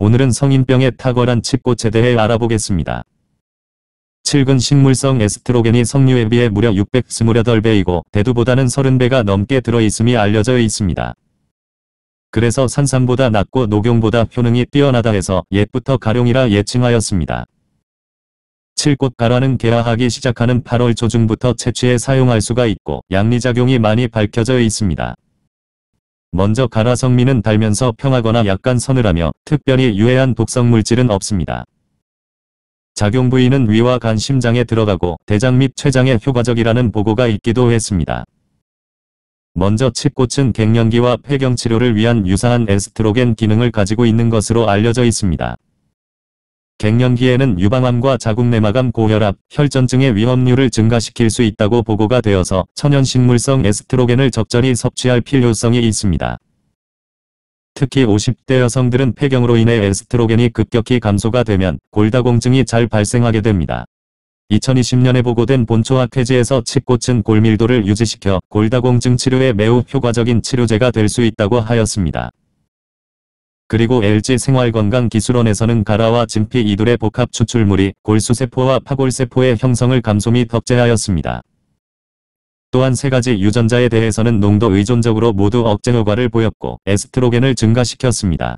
오늘은 성인병에 탁월한 칩꽃에 대해 알아보겠습니다. 칡은 식물성 에스트로겐이 석류에 비해 무려 628배이고 대두보다는 30배가 넘게 들어있음이 알려져 있습니다. 그래서 산삼보다 낫고 녹용보다 효능이 뛰어나다 해서 옛부터 가룡이라 예칭하였습니다. 칡꽃 가라는 개화하기 시작하는 8월 초중부터 채취해 사용할 수가 있고 양리작용이 많이 밝혀져 있습니다. 먼저 가라 성미는 달면서 평하거나 약간 서늘하며 특별히 유해한 독성 물질은 없습니다. 작용 부위는 위와 간 심장에 들어가고 대장 및 췌장에 효과적이라는 보고가 있기도 했습니다. 먼저 칡꽃은 갱년기와 폐경 치료를 위한 유사한 에스트로겐 기능을 가지고 있는 것으로 알려져 있습니다. 갱년기에는 유방암과 자궁내막암 고혈압, 혈전증의 위험률을 증가시킬 수 있다고 보고가 되어서 천연식물성 에스트로겐을 적절히 섭취할 필요성이 있습니다. 특히 50대 여성들은 폐경으로 인해 에스트로겐이 급격히 감소가 되면 골다공증이 잘 발생하게 됩니다. 2020년에 보고된 본초학회지에서 칡꽃은 골밀도를 유지시켜 골다공증 치료에 매우 효과적인 치료제가 될 수 있다고 하였습니다. 그리고 LG생활건강기술원에서는 가라와 진피 이둘의 복합 추출물이 골수세포와 파골세포의 형성을 감소 및 억제하였습니다. 또한 세 가지 유전자에 대해서는 농도 의존적으로 모두 억제 효과를 보였고 에스트로겐을 증가시켰습니다.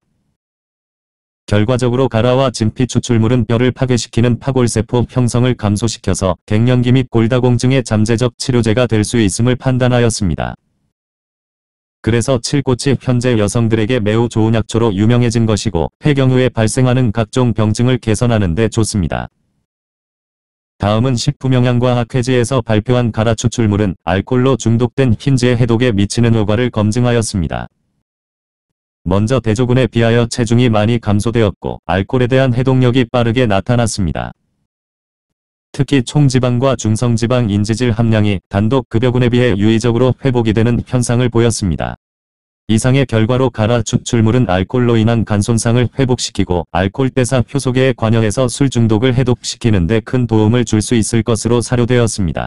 결과적으로 가라와 진피 추출물은 뼈를 파괴시키는 파골세포 형성을 감소시켜서 갱년기 및 골다공증의 잠재적 치료제가 될 수 있음을 판단하였습니다. 그래서 칡꽃이 현재 여성들에게 매우 좋은 약초로 유명해진 것이고 폐경 후에 발생하는 각종 병증을 개선하는 데 좋습니다. 다음은 식품영양과학회지에서 발표한 가라 추출물은 알코올로 중독된 흰지의 해독에 미치는 효과를 검증하였습니다. 먼저 대조군에 비하여 체중이 많이 감소되었고 알코올에 대한 해독력이 빠르게 나타났습니다. 특히 총지방과 중성지방 인지질 함량이 단독 급여군에 비해 유의적으로 회복이 되는 현상을 보였습니다. 이상의 결과로 가라 추출물은 알코올로 인한 간 손상을 회복시키고 알코올 대사 효소계에 관여해서 술 중독을 해독시키는 데 큰 도움을 줄 수 있을 것으로 사료되었습니다.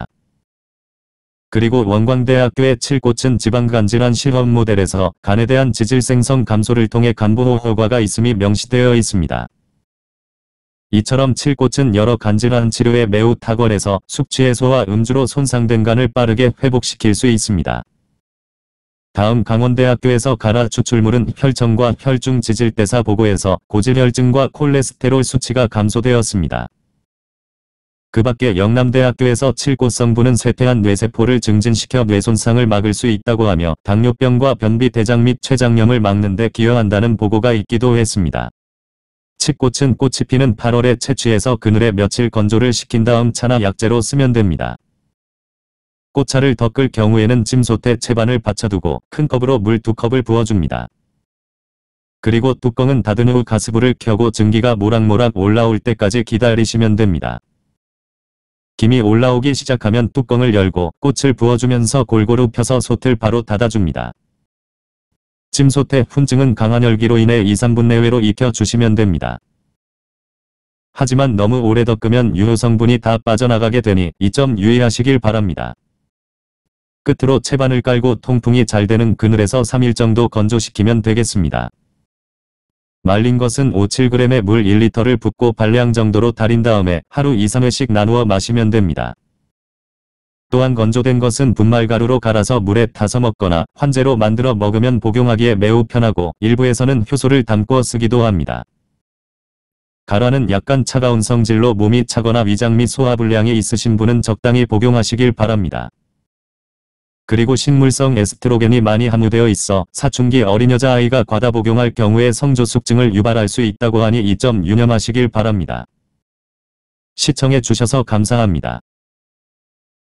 그리고 원광대학교의 칡꽃은 지방간질환 실험 모델에서 간에 대한 지질 생성 감소를 통해 간보호 효과가 있음이 명시되어 있습니다. 이처럼 칡꽃은 여러 간질환 치료에 매우 탁월해서 숙취 해소와 음주로 손상된 간을 빠르게 회복시킬 수 있습니다. 다음 강원대학교에서 가라 추출물은 혈청과 혈중 지질대사 보고에서 고지혈증과 콜레스테롤 수치가 감소되었습니다. 그 밖에 영남대학교에서 칡꽃 성분은 쇠퇴한 뇌세포를 증진시켜 뇌손상을 막을 수 있다고 하며 당뇨병과 변비 대장 및 췌장염을 막는 데 기여한다는 보고가 있기도 했습니다. 칡꽃은 꽃이 피는 8월에 채취해서 그늘에 며칠 건조를 시킨 다음 차나 약재로 쓰면 됩니다. 꽃차를 더 끌 경우에는 찜솥에 채반을 받쳐두고 큰 컵으로 물 2컵을 부어줍니다. 그리고 뚜껑은 닫은 후 가스불을 켜고 증기가 모락모락 올라올 때까지 기다리시면 됩니다. 김이 올라오기 시작하면 뚜껑을 열고 꽃을 부어주면서 골고루 펴서 솥을 바로 닫아줍니다. 찜솥의 훈증은 강한 열기로 인해 2~3분 내외로 익혀주시면 됩니다. 하지만 너무 오래 덮으면 유효성분이 다 빠져나가게 되니 이 점 유의하시길 바랍니다. 끝으로 채반을 깔고 통풍이 잘 되는 그늘에서 3일 정도 건조시키면 되겠습니다. 말린 것은 5~7g의 물 1리터를 붓고 반량 정도로 달인 다음에 하루 2~3회씩 나누어 마시면 됩니다. 또한 건조된 것은 분말가루로 갈아서 물에 타서 먹거나 환제로 만들어 먹으면 복용하기에 매우 편하고 일부에서는 효소를 담고 쓰기도 합니다. 가라는 약간 차가운 성질로 몸이 차거나 위장 및 소화불량이 있으신 분은 적당히 복용하시길 바랍니다. 그리고 식물성 에스트로겐이 많이 함유되어 있어 사춘기 어린 여자아이가 과다 복용할 경우에 성조숙증을 유발할 수 있다고 하니 이 점 유념하시길 바랍니다. 시청해 주셔서 감사합니다.